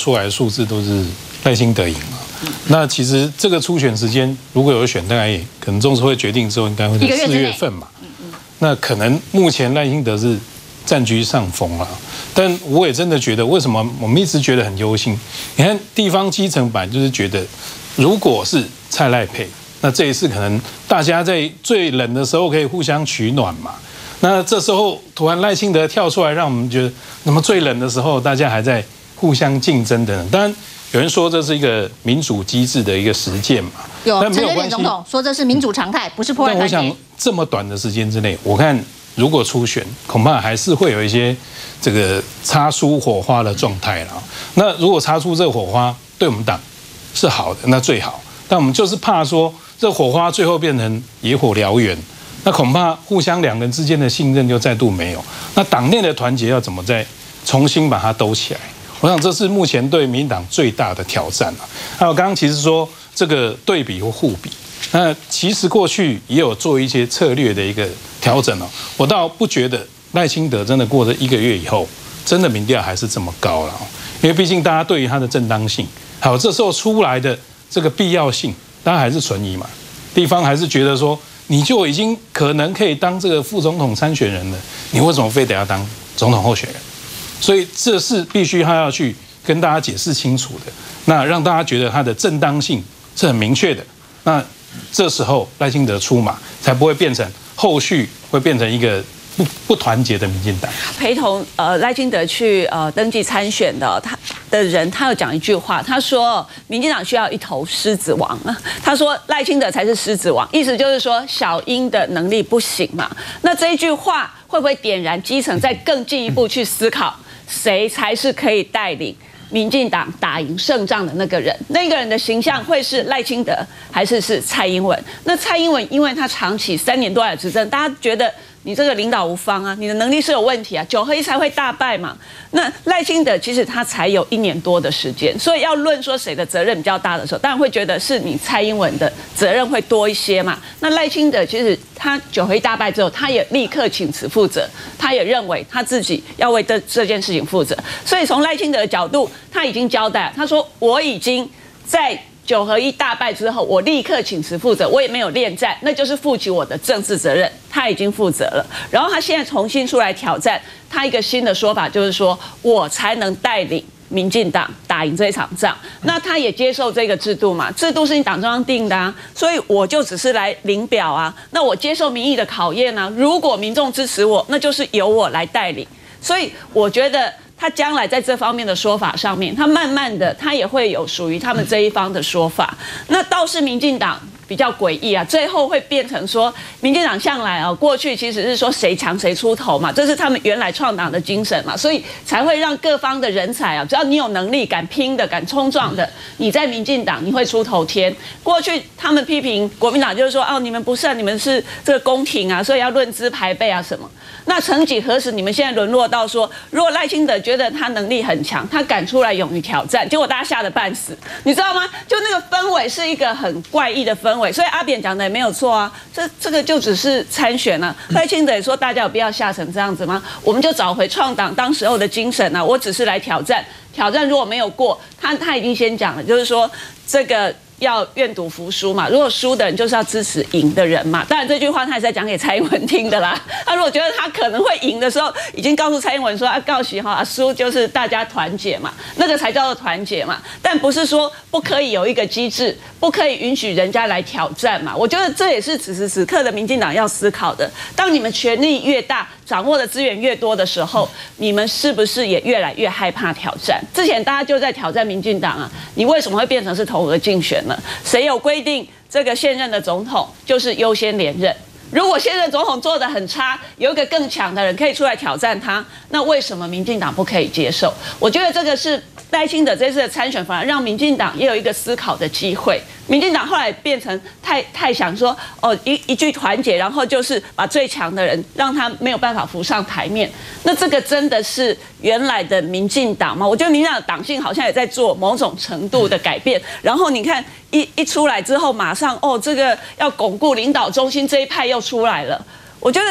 出来的数字都是赖清德赢嘛。那其实这个初选时间如果有选，大概可能中执会决定之后，应该会在4月份嘛。那可能目前赖清德是占据上风了，但我也真的觉得，为什么我们一直觉得很忧心？你看地方基层版就是觉得，如果是蔡赖配，那这一次可能大家在最冷的时候可以互相取暖嘛。那这时候突然赖清德跳出来，让我们觉得，那么最冷的时候大家还在互相竞争的。当然有人说这是一个民主机制的一个实践嘛， 有陈水扁总统说这是民主常态，不是破坏。 但我想这么短的时间之内，我看如果初选，恐怕还是会有一些这个擦出火花的状态了。那如果擦出这个火花，对我们党是好的，那最好。但我们就是怕说这火花最后变成野火燎原，那恐怕互相两人之间的信任就再度没有。那党内的团结要怎么再重新把它兜起来？我想这是目前对民进党最大的挑战了。还有刚刚其实说这个对比或互比，那其实过去也有做一些策略的一个调整哦。我倒不觉得赖清德真的过了1个月以后，真的民调还是这么高了，因为毕竟大家对于它的正当性，还有这时候出来的这个必要性，大家还是存疑嘛。地方还是觉得说，你就已经可能可以当这个副总统参选人了，你为什么非得要当总统候选人？所以这是必须他要去跟大家解释清楚的，那让大家觉得它的正当性是很明确的。那这时候赖清德出马，才不会变成后续会变成一个不团结的民进党。 陪同赖清德去登记参选的他有讲一句话，他说民进党需要一头狮子王啊，他说赖清德才是狮子王，意思就是说小英的能力不行嘛。那这一句话会不会点燃基层再更进一步去思考？谁才是可以带领民进党打赢胜仗的那个人？那个人的形象会是赖清德，还是蔡英文？那蔡英文因为他长期3年多来执政，大家觉得你这个领导无方啊，你的能力是有问题啊，9合1才会大败嘛。那赖清德其实他才有1年多的时间，所以要论说谁的责任比较大的时候，当然会觉得是你蔡英文的责任会多一些嘛。那赖清德其实他9合1大败之后，他也立刻请辞负责，他也认为他自己要为这件事情负责。所以从赖清德的角度，他已经交代，他说我已经在9合1大败之后，我立刻请辞负责，我也没有恋战，那就是负起我的政治责任，他已经负责了。然后他现在重新出来挑战，他一个新的说法就是说，我才能带领民进党打赢这一场仗。那他也接受这个制度嘛，制度是你党中央定的啊，所以我就只是来领表啊，那我接受民意的考验啊，如果民众支持我，那就是由我来带领。所以我觉得他将来在这方面的说法上面，他慢慢的他也会有属于他们这一方的说法。那倒是民进党比较诡异啊，最后会变成说，民进党向来啊，过去其实是说谁强谁出头嘛，这是他们原来创党的精神嘛，所以才会让各方的人才啊，只要你有能力、敢拼的、敢冲撞的，你在民进党你会出头天。过去他们批评国民党就是说，哦，你们不是啊，你们是这个宫廷啊，所以要论资排辈啊什么。那曾几何时，你们现在沦落到说，如果赖清德觉得他能力很强，他敢出来勇于挑战，结果大家吓得半死，你知道吗？就那个氛围是一个很怪异的氛围，所以阿扁讲的也没有错啊，这个就只是参选啊。赖清德也说，大家有必要吓成这样子吗？我们就找回创党当时候的精神啊，我只是来挑战，如果没有过，他已经先讲了，就是说这个要愿赌服输嘛，如果输的人就是要支持赢的人嘛。当然这句话他也是在讲给蔡英文听的啦。他如果觉得他可能会赢的时候，已经告诉蔡英文说，告喜哈，输就是大家团结嘛，那个才叫做团结嘛。但不是说不可以有一个机制，不可以允许人家来挑战嘛。我觉得这也是此时此刻的民进党要思考的。当你们权力越大，掌握的资源越多的时候，你们是不是也越来越害怕挑战？之前大家就在挑战民进党啊，你为什么会变成是投额竞选呢？谁有规定这个现任的总统就是优先连任？如果现任总统做得很差，有一个更强的人可以出来挑战他，那为什么民进党不可以接受？我觉得这个是赖清德这次的参选，反而让民进党也有一个思考的机会。民进党后来变成太想说，哦，一句团结，然后就是把最强的人让他没有办法浮上台面。那这个真的是原来的民进党吗？我觉得民进党的党性好像也在做某种程度的改变。然后你看一出来之后，马上这个要巩固领导中心这一派又出来了。我觉得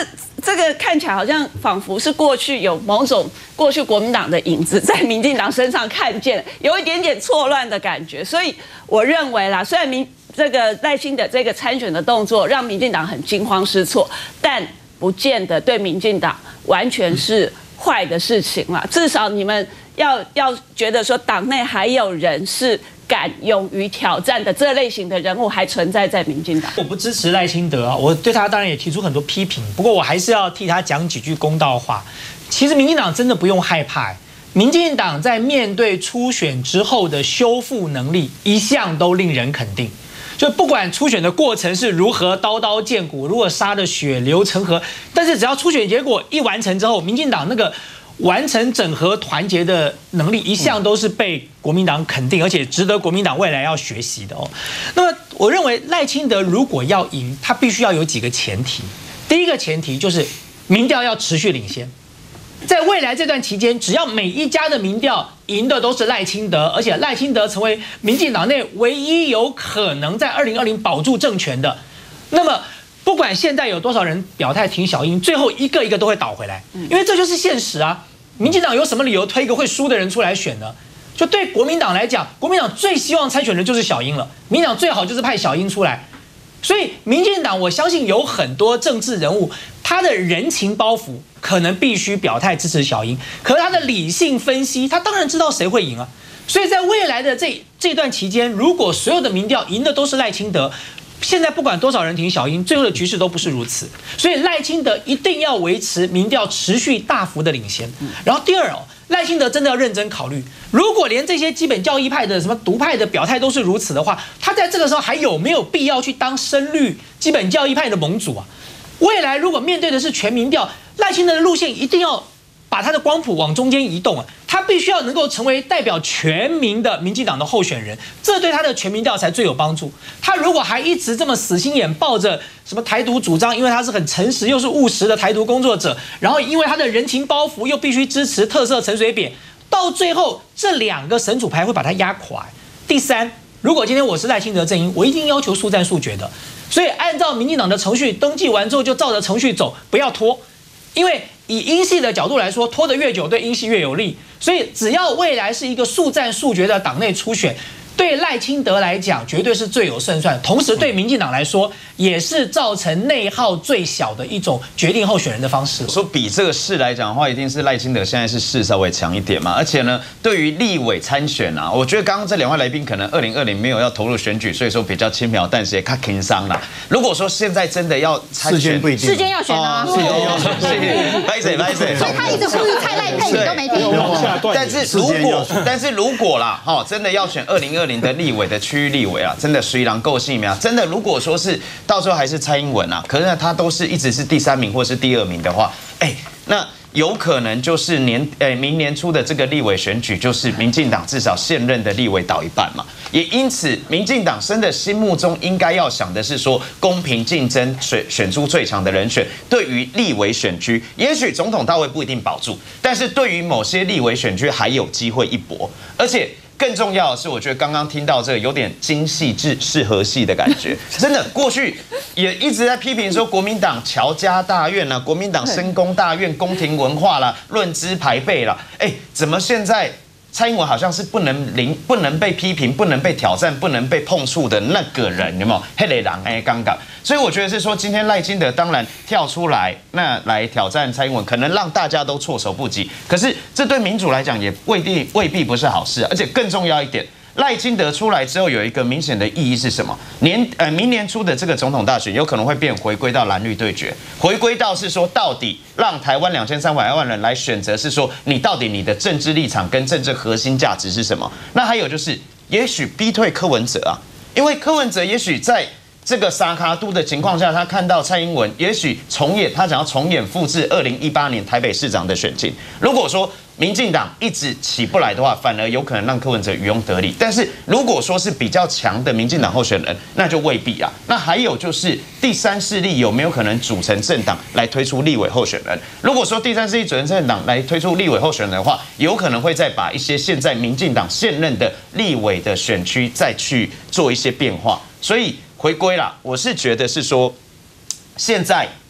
这个看起来好像仿佛是过去有某种过去国民党的影子在民进党身上看见，有一点点错乱的感觉。所以我认为啦，虽然这个赖清德这个参选的动作让民进党很惊慌失措，但不见得对民进党完全是坏的事情啦。至少你们要觉得说，党内还有人是敢勇于挑战的这类型的人物还存在在民进党。 我不支持赖清德啊，我对他当然也提出很多批评，不过我还是要替他讲几句公道话。其实民进党真的不用害怕，民进党在面对初选之后的修复能力一向都令人肯定。就不管初选的过程是如何刀刀见骨，如果杀得血流成河，但是只要初选结果一完成之后，民进党那个完成整合团结的能力一向都是被国民党肯定，而且值得国民党未来要学习的哦。那么我认为赖清德如果要赢，他必须要有几个前提。第一个前提就是民调要持续领先，在未来这段期间，只要每一家的民调赢的都是赖清德，而且赖清德成为民进党内唯一有可能在2020保住政权的，那么不管现在有多少人表态挺小英，最后一个一个都会倒回来，因为这就是现实啊。民进党有什么理由推一个会输的人出来选呢？就对国民党来讲，国民党最希望参选人就是小英了，民进党最好就是派小英出来。所以民进党我相信有很多政治人物，他的人情包袱可能必须表态支持小英，可是他的理性分析，他当然知道谁会赢啊。所以在未来的这段期间，如果所有的民调赢的都是赖清德，现在不管多少人挺小英，最后的局势都不是如此。所以赖清德一定要维持民调持续大幅的领先。然后第二赖清德真的要认真考虑，如果连这些基本教义派的什么独派的表态都是如此的话，他在这个时候还有没有必要去当深绿基本教义派的盟主啊？未来如果面对的是全民调，赖清德的路线一定要把他的光谱往中间移动啊，他必须要能够成为代表全民的民进党的候选人，这对他的全民调才最有帮助。他如果还一直这么死心眼抱着什么台独主张，因为他是很诚实又是务实的台独工作者，然后因为他的人情包袱又必须支持特色陈水扁，到最后这两个神主牌会把他压垮。第三，如果今天我是赖清德阵营，我一定要求速战速决的，所以按照民进党的程序，登记完之后就照着程序走，不要拖。因为以英系的角度来说，拖得越久对英系越有利，所以只要未来是一个速战速决的党内初选，对赖清德来讲绝对是最有胜算，同时对民进党来说也是造成内耗最小的一种决定候选人的方式。 说比这个势来讲的话，一定是赖清德现在是势稍微强一点嘛，而且呢，对于立委参选啊，我觉得刚刚这两位来宾可能2020没有要投入选举，所以说比较轻描淡写，看轻伤啦。如果说现在真的要参选， 不一定，世间要选啊， 世间要选，拍谁， 所以他一直呼吁蔡赖配，你都没听。 但是如果啦，真的要选2020的立委的区域立委啊，真的虽然够细苗，真的如果说是到时候还是蔡英文啊，可是呢他都是一直是第3名或是第2名的话，那有可能就是明年初的这个立委选举，就是民进党至少现任的立委倒一半嘛。也因此，民进党真的心目中应该要想的是说，公平竞争，选出最强的人选。对于立委选区，也许总统大位不一定保住，但是对于某些立委选区还有机会一搏，而且。更重要的是，我觉得刚刚听到这个有点精细适合系的感觉，真的过去也一直在批评说国民党乔家大院啦，国民党深宫大院宫廷文化啦，论资排辈啦，怎么现在蔡英文好像是不能被批评、不能被挑战、不能被碰触的那个人，有没有？黑雷狼刚刚，所以我觉得是说，今天赖清德当然跳出来，那来挑战蔡英文，可能让大家都措手不及。可是这对民主来讲也未必不是好事，而且更重要一点。赖清德出来之后，有一个明显的意义是什么？明年初的这个总统大选，有可能会回归到蓝绿对决，回归到是说，到底让台湾2300万人来选择，是说你到底你的政治立场跟政治核心价值是什么？那还有就是，也许逼退柯文哲啊，因为柯文哲也许在这个沙卡都的情况下，他看到蔡英文，也许他想要重演复制2018年台北市长的选情。如果说民进党一直起不来的话，反而有可能让柯文哲渔翁得利。但是如果说是比较强的民进党候选人，那就未必啊。那还有就是第三势力有没有可能组成政党来推出立委候选人？如果说第三势力组成政党来推出立委候选人的话，有可能会再把一些现在民进党现任的立委的选区再去做一些变化。所以回归啦，我是觉得是说，现在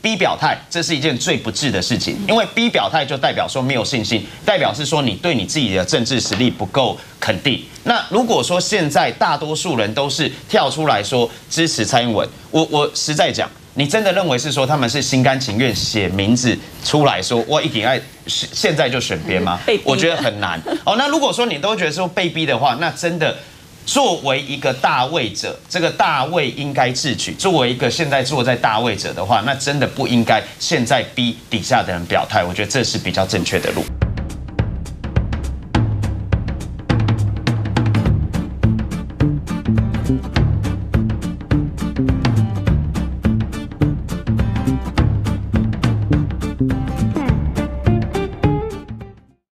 B 表态，这是一件最不智的事情，因为 B 表态就代表说没有信心，代表是说你对你自己的政治实力不够肯定。那如果说现在大多数人都是跳出来说支持蔡英文，我实在讲，你真的认为是说他们是心甘情愿写名字出来说我一定爱现在就选边吗？我觉得很难。哦，那如果说你都觉得说被逼的话，那真的。作为一个大位者，这个大位应该智取。作为一个现在坐在大位者的话，那真的不应该现在逼底下的人表态。我觉得这是比较正确的路。